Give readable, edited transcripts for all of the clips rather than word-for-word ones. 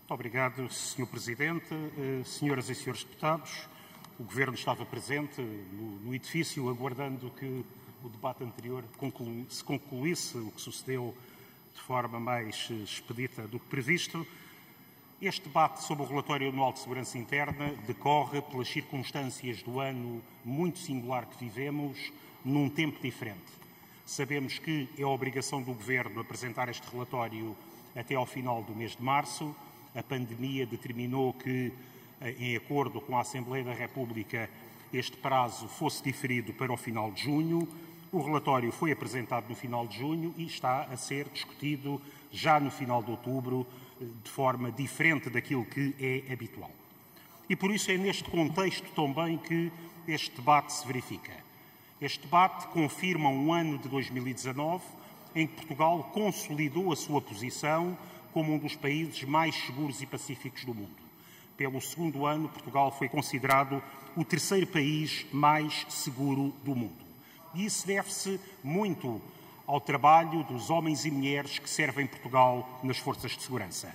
Muito obrigado, Sr. Presidente. Senhoras e senhores deputados, o Governo estava presente no edifício, aguardando que o debate anterior se concluísse, o que sucedeu de forma mais expedita do que previsto. Este debate sobre o Relatório Anual de Segurança Interna decorre pelas circunstâncias do ano muito singular que vivemos, num tempo diferente. Sabemos que é a obrigação do Governo apresentar este relatório até ao final do mês de março. A pandemia determinou que, em acordo com a Assembleia da República, este prazo fosse diferido para o final de junho. O relatório foi apresentado no final de junho e está a ser discutido já no final de outubro, de forma diferente daquilo que é habitual. E por isso é neste contexto também que este debate se verifica. Este debate confirma um ano de 2019 em que Portugal consolidou a sua posição como um dos países mais seguros e pacíficos do mundo. Pelo segundo ano, Portugal foi considerado o terceiro país mais seguro do mundo. E isso deve-se muito ao trabalho dos homens e mulheres que servem Portugal nas forças de segurança.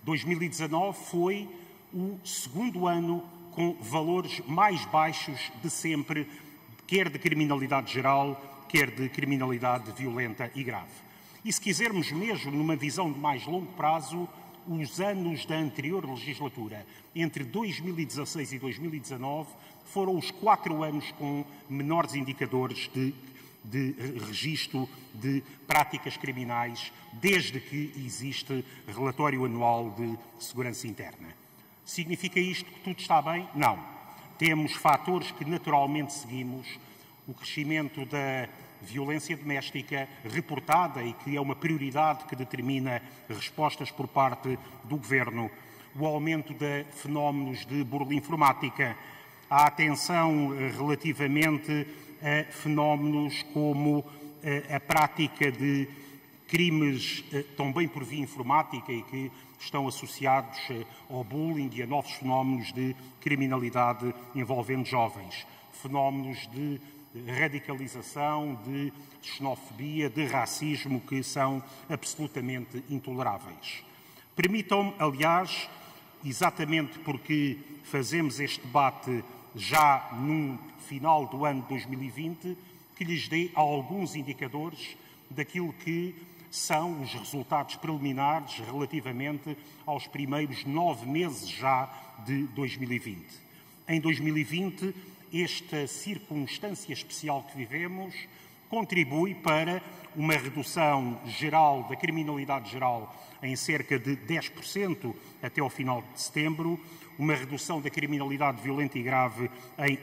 2019 foi o segundo ano com valores mais baixos de sempre, quer de criminalidade geral, quer de criminalidade violenta e grave. E se quisermos mesmo, numa visão de mais longo prazo, os anos da anterior legislatura, entre 2016 e 2019, foram os 4 anos com menores indicadores de registro de práticas criminais, desde que existe relatório anual de segurança interna. Significa isto que tudo está bem? Não. Temos fatores que naturalmente seguimos. O crescimento da violência doméstica reportada e que é uma prioridade que determina respostas por parte do Governo, o aumento de fenómenos de burla informática, a atenção relativamente a fenómenos como a prática de crimes também por via informática e que estão associados ao bullying e a novos fenómenos de criminalidade envolvendo jovens, fenómenos de radicalização, de xenofobia, de racismo, que são absolutamente intoleráveis. Permitam-me, aliás, exatamente porque fazemos este debate já no final do ano de 2020, que lhes dê alguns indicadores daquilo que são os resultados preliminares relativamente aos primeiros 9 meses já de 2020. Em 2020, esta circunstância especial que vivemos contribui para uma redução geral da criminalidade geral em cerca de 10% até ao final de setembro, uma redução da criminalidade violenta e grave em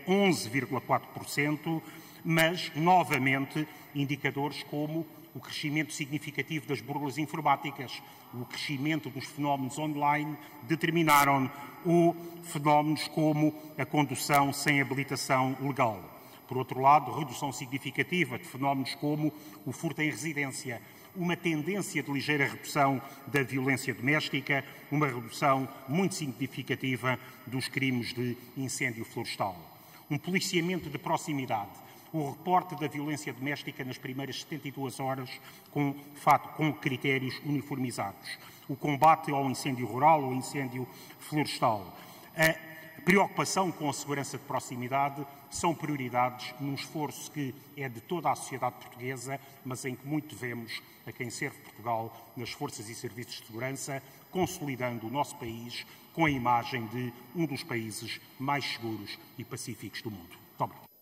11,4%, mas, novamente, indicadores como o crescimento significativo das burlas informáticas, o crescimento dos fenómenos online determinaram fenómenos como a condução sem habilitação legal. Por outro lado, redução significativa de fenómenos como o furto em residência, uma tendência de ligeira redução da violência doméstica, uma redução muito significativa dos crimes de incêndio florestal. Um policiamento de proximidade, o reporte da violência doméstica nas primeiras 72 horas com critérios uniformizados, o combate ao incêndio rural, ao incêndio florestal, a preocupação com a segurança de proximidade são prioridades num esforço que é de toda a sociedade portuguesa, mas em que muito devemos a quem serve Portugal nas forças e serviços de segurança, consolidando o nosso país com a imagem de um dos países mais seguros e pacíficos do mundo. Muito obrigado.